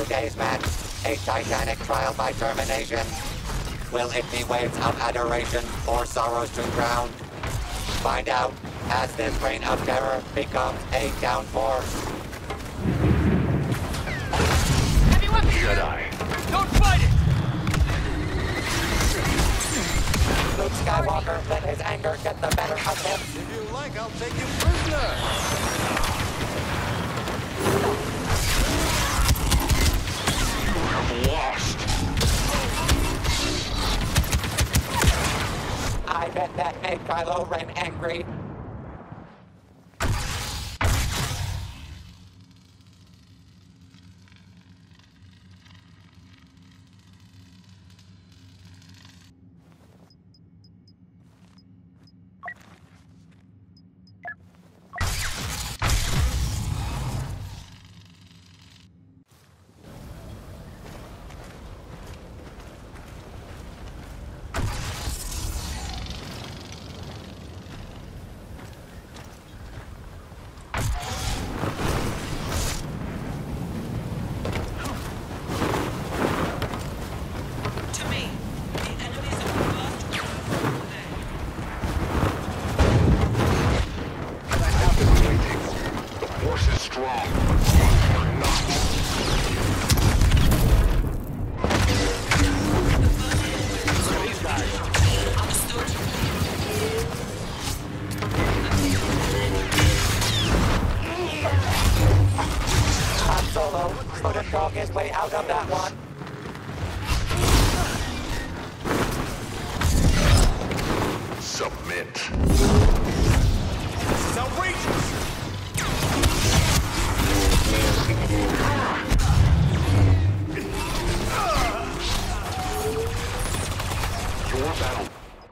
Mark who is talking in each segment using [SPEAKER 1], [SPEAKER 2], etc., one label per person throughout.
[SPEAKER 1] today's match, a titanic trial by termination. Will it be waves of adoration or sorrows to drown? Find out as this reign of terror becomes a downpour.
[SPEAKER 2] Heavy weapons!
[SPEAKER 3] Jedi.
[SPEAKER 2] Don't fight it!
[SPEAKER 1] Luke Skywalker let his anger get the better of him.
[SPEAKER 4] If you like, I'll take you prisoner.
[SPEAKER 3] Lost.
[SPEAKER 1] I bet that made Kylo Ren angry. Couldn't talk his way out of that one.
[SPEAKER 3] Submit.
[SPEAKER 4] This is outrageous.
[SPEAKER 3] Your battle.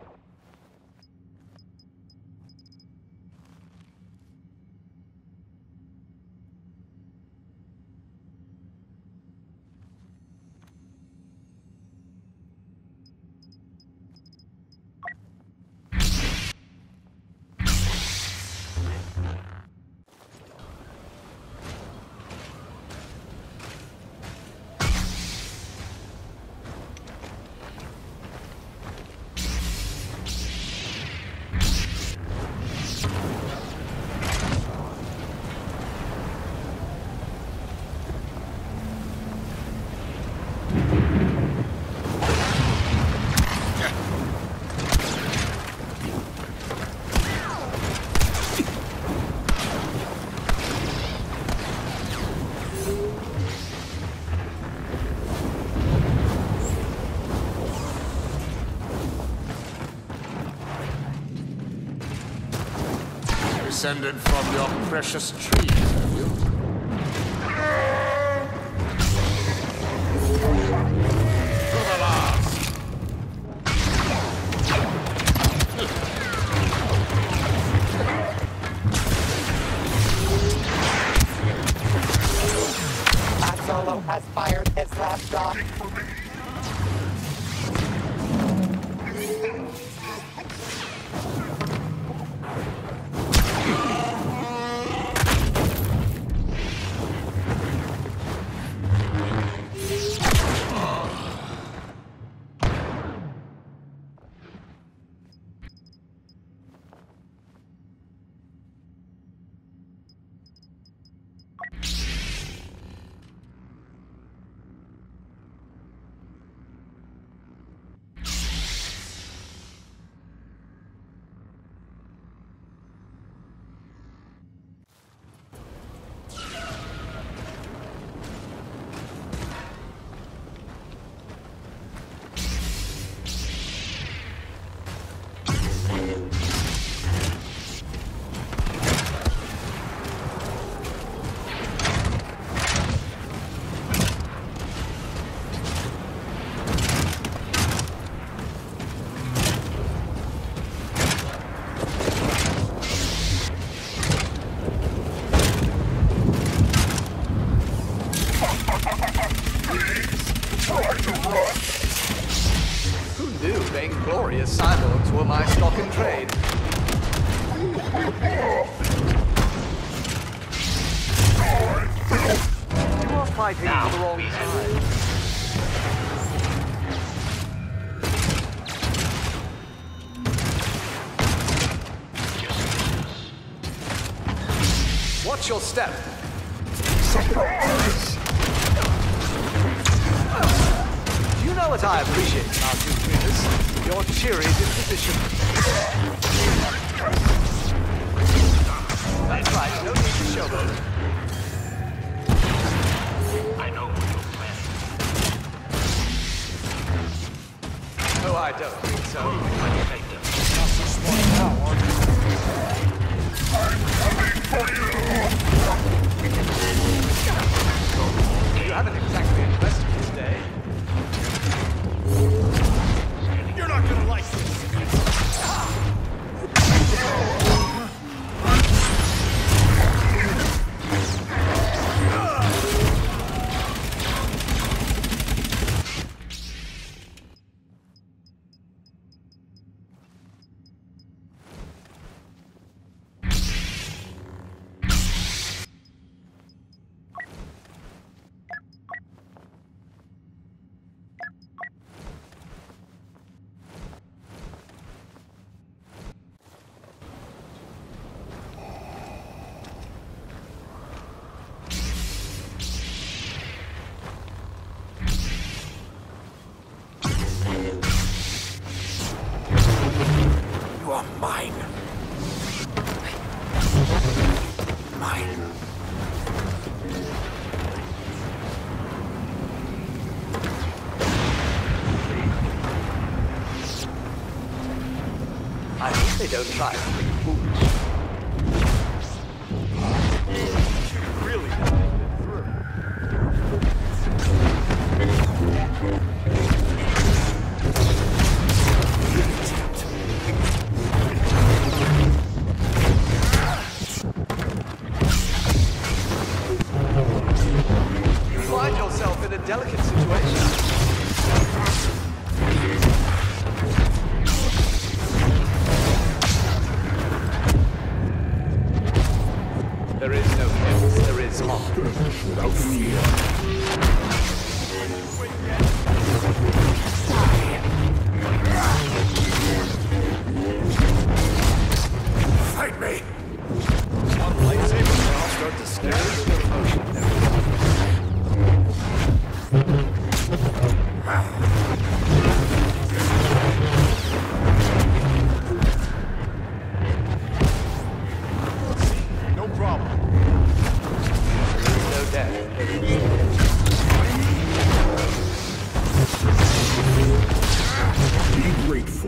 [SPEAKER 5] Descended from your precious tree, have you? To the last.
[SPEAKER 1] Han Solo has fired his last shot.
[SPEAKER 6] Vainglorious cyborgs were my stock in trade.
[SPEAKER 3] Your
[SPEAKER 6] fighting for the wrong side. Watch your step. You know what I appreciate about you, Tritus? Your cheery disposition. That's right, no need to showboat.
[SPEAKER 3] I know what your plan is.
[SPEAKER 6] Oh, I don't think so.
[SPEAKER 3] Take them.
[SPEAKER 6] You haven't exactly impressed me today.
[SPEAKER 4] You're not gonna like this.
[SPEAKER 5] You are mine. Mine.
[SPEAKER 6] I hope they don't try something foolish.
[SPEAKER 4] Really gotta think it through.
[SPEAKER 6] You find yourself in a delicate situation. There is no chaos, there is harm.
[SPEAKER 5] Without fear. Fight me!
[SPEAKER 4] One lightsaber, and I'll start to scare. No problem.
[SPEAKER 6] No death.
[SPEAKER 5] Be grateful.